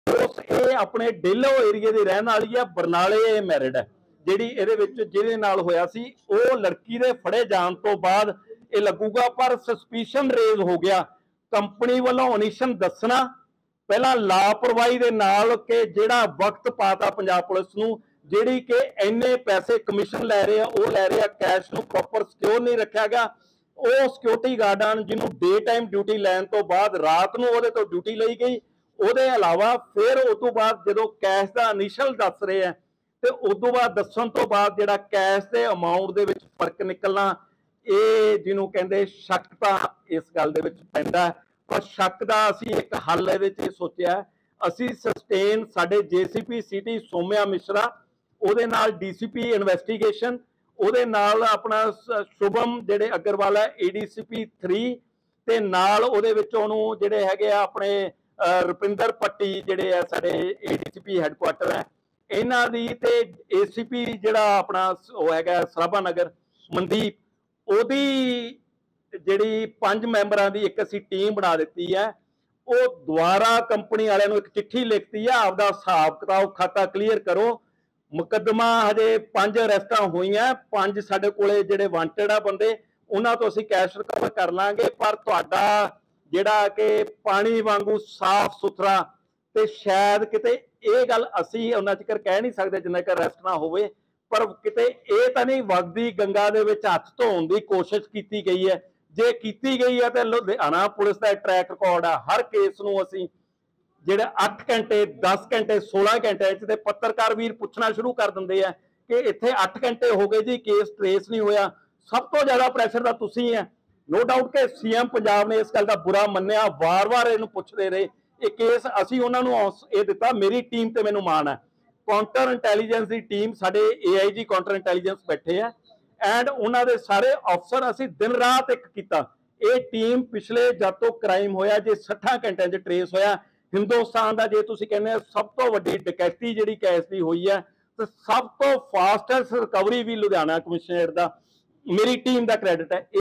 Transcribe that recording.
ਉਸ ਇਹ ਆਪਣੇ ਡੇਲੋ ਏਰੀਏ ਦੀ ਰਹਿਣ ਵਾਲੀ ਹੈ, ਬਰਨਾਲੇ ਇਹ ਮੈਰਿਡ ਹੈ। ਜਿਹੜੀ ਇਹਦੇ ਵਿੱਚ ਜਿਹਦੇ ਨਾਲ ਹੋਇਆ ਸੀ ਉਹ ਲੜਕੀ ਦੇ ਫੜੇ ਜਾਣ ਤੋਂ ਬਾਅਦ ਇਹ ਲੱਗੂਗਾ, ਪਰ ਸਸਪੀਸ਼ਨ ਰੇਜ਼ ਹੋ ਗਿਆ। ਕੰਪਨੀ ਵੱਲੋਂ ਓਨੀਸ਼ਨ ਦੱਸਣਾ ਪਹਿਲਾਂ ਲਾਪਰਵਾਹੀ ਦੇ ਨਾਲ ਕਿ ਜਿਹੜਾ ਵਕਤ ਪਾਤਾ ਪੰਜਾਬ ਪੁਲਿਸ ਨੂੰ, ਜਿਹੜੀ ਕਿ ਇੰਨੇ ਪੈਸੇ ਕਮਿਸ਼ਨ ਲੈ ਰਹੇ ਆ, ਉਹ ਲੈ ਰਹੇ ਆ, ਕੈਸ਼ ਨੂੰ ਪ੍ਰੋਪਰ ਸਿਕਿਉਰ ਨਹੀਂ ਰੱਖਿਆ ਗਿਆ। ਉਹ ਸਿਕਿਉਰਿਟੀ ਗਾਰਡਾਂ ਜਿਹਨੂੰ ਡੇ ਟਾਈਮ ਡਿਊਟੀ ਲੈਣ ਤੋਂ ਬਾਅਦ ਰਾਤ ਨੂੰ ਉਹਦੇ ਤੋਂ ਡਿਊਟੀ ਲਈ ਗਈ। ਉਹਦੇ ਇਲਾਵਾ ਫਿਰ ਉਸ ਤੋਂ ਬਾਅਦ ਜਦੋਂ ਕੈਸ਼ ਦਾ ਇਨੀਸ਼ੀਅਲ ਦੱਸ ਰਹੇ ਆ ਤੇ ਉਸ ਤੋਂ ਬਾਅਦ ਦੱਸਣ ਤੋਂ ਬਾਅਦ ਜਿਹੜਾ ਕੈਸ਼ ਦੇ ਅਮਾਉਂਟ ਦੇ ਵਿੱਚ ਫਰਕ ਨਿਕਲਣਾ, ਇਹ ਜਿਹਨੂੰ ਕਹਿੰਦੇ ਸ਼ੱਕ ਤਾਂ ਇਸ ਗੱਲ ਦੇ ਵਿੱਚ ਪੈਂਦਾ। ਪਰ ਸ਼ੱਕ ਦਾ ਅਸੀਂ ਇੱਕ ਹੱਲ ਇਹਦੇ 'ਚ ਸੋਚਿਆ। ਅਸੀਂ ਸਸਟੇਨ ਸਾਡੇ ਜੇਸੀਪੀ ਸਿਟੀ ਸੋਮਿਆ ਮਿਸ਼ਰਾ, ਉਹਦੇ ਨਾਲ ਡੀਸੀਪੀ ਇਨਵੈਸਟੀਗੇਸ਼ਨ, ਉਹਦੇ ਨਾਲ ਆਪਣਾ ਸ਼ੁਭਮ ਜਿਹੜੇ ਅਗਰਵਾਲ ਹੈ ਏਡੀਸੀਪੀ 3, ਤੇ ਨਾਲ ਉਹਦੇ ਵਿੱਚ ਉਹਨੂੰ ਜਿਹੜੇ ਹੈਗੇ ਆ ਆਪਣੇ ਰੁਪਿੰਦਰ ਪੱਟੀ ਜਿਹੜੇ ਆ ਸਾਡੇ ਏਡੀਸੀਪੀ ਹੈਡਕੁਆਟਰ ਹੈ ਇਹਨਾਂ ਦੀ, ਤੇ ਏਸੀਪੀ ਜਿਹੜਾ ਆਪਣਾ ਉਹ ਹੈਗਾ ਸਰਾਭਾ ਨਗਰ ਮਨਦੀਪ, ਉਹਦੀ ਜਿਹੜੀ 5 ਮੈਂਬਰਾਂ ਦੀ ਇੱਕ ਅਸੀਂ ਟੀਮ ਬਣਾ ਦਿੱਤੀ ਹੈ। ਉਹ ਦੁਆਰਾ ਕੰਪਨੀ ਵਾਲਿਆਂ ਨੂੰ ਇੱਕ ਚਿੱਠੀ ਲਿਖਤੀ ਹੈ, ਆਪਦਾ ਹਿਸਾਬ ਕਿਤਾਬ ਖਾਤਾ ਕਲੀਅਰ ਕਰੋ। ਮੁਕੱਦਮਾ ਹਜੇ 5 ਅਰੈਸਟਾਂ ਹੋਈਆਂ, 5 ਸਾਡੇ ਕੋਲੇ ਜਿਹੜੇ ਵਾਂਟਡ ਆ ਬੰਦੇ, ਉਹਨਾਂ ਤੋਂ ਅਸੀਂ ਕੈਸ਼ ਰਿਕਵਰ ਕਰ ਲਾਂਗੇ। ਪਰ ਤੁਹਾਡਾ ਜਿਹੜਾ ਕਿ ਪਾਣੀ ਵਾਂਗੂ ਸਾਫ਼ ਸੁਥਰਾ, ਤੇ ਸ਼ਾਇਦ ਕਿਤੇ ਇਹ ਗੱਲ ਅਸੀਂ ਉਹਨਾਂ ਚਿਰ ਕਹਿ ਨਹੀਂ ਸਕਦੇ ਜਿੰਨਾ ਚਿਰ ਅਰੈਸਟ ਨਾ ਹੋਵੇ, ਪਰ ਕਿਤੇ ਇਹ ਤਾਂ ਨਹੀਂ ਵਗਦੀ ਗੰਗਾ ਦੇ ਵਿੱਚ ਹੱਥ ਧੋਣ ਦੀ ਕੋਸ਼ਿਸ਼ ਕੀਤੀ ਗਈ ਹੈ। ਜੇ ਕੀਤੀ ਗਈ ਹੈ ਤਾਂ ਲੁਧਿਆਣਾ ਪੁਲਿਸ ਦਾ ਟਰੈਕ ਰਿਕਾਰਡ ਆ, ਹਰ ਕੇਸ ਨੂੰ ਅਸੀਂ ਜਿਹੜੇ 8 ਘੰਟੇ 10 ਘੰਟੇ 16 ਘੰਟੇ ਤੇ ਪੱਤਰਕਾਰ ਵੀਰ ਪੁੱਛਣਾ ਸ਼ੁਰੂ ਕਰ ਦਿੰਦੇ ਆ ਕਿ ਇੱਥੇ 8 ਘੰਟੇ ਹੋ ਗਏ ਜੀ, ਕੇਸ ਟ੍ਰੇਸ ਨਹੀਂ ਹੋਇਆ। ਸਭ ਤੋਂ ਜ਼ਿਆਦਾ ਪ੍ਰੈਸ਼ਰ ਤਾਂ ਤੁਸੀਂ ਹੈ। ਨੋ ਡਾਊਟ ਕਿ ਸੀਐਮ ਪੰਜਾਬ ਨੇ ਇਸ ਗੱਲ ਦਾ ਬੁਰਾ ਮੰਨਿਆ, ਵਾਰ-ਵਾਰ ਇਹਨੂੰ ਪੁੱਛਦੇ ਰਹੇ। ਇਹ ਕੇਸ ਅਸੀਂ ਉਹਨਾਂ ਨੂੰ ਇਹ ਦਿੱਤਾ, ਮੇਰੀ ਟੀਮ ਤੇ ਮੈਨੂੰ ਮਾਣ ਹੈ। ਕਾਊਂਟਰ ਇੰਟੈਲੀਜੈਂਸ ਦੀ ਟੀਮ ਸਾਡੇ AIG ਕਾਊਂਟਰ ਇੰਟੈਲੀਜੈਂਸ ਬੈਠੇ ਆ, ਐਂਡ ਉਹਨਾਂ ਦੇ ਸਾਰੇ ਅਫਸਰ ਅਸੀਂ ਦਿਨ ਰਾਤ ਇੱਕ ਕੀਤਾ। ਇਹ ਟੀਮ ਪਿਛਲੇ ਜਦ ਤੋਂ ਕ੍ਰਾਈਮ ਹੋਇਆ ਜੇ 60 ਘੰਟਿਆਂ 'ਚ ਟ੍ਰੇਸ ਹੋਇਆ। ਹਿੰਦੁਸਤਾਨ ਦਾ ਜੇ ਤੁਸੀਂ ਕਹਿੰਦੇ ਸਭ ਤੋਂ ਵੱਡੀ ਡਕੈਤੀ ਜਿਹੜੀ ਕੈਸ ਦੀ ਹੋਈ ਹੈ, ਤੇ ਸਭ ਤੋਂ ਫਾਸਟੈਸਟ ਰਿਕਵਰੀ ਵੀ ਲੁਧਿਆਣਾ ਕਮਿਸ਼ਨਰੇਟ ਦਾ, ਮੇਰੀ ਟੀਮ ਦਾ ਕ੍ਰੈਡਿਟ ਹੈ।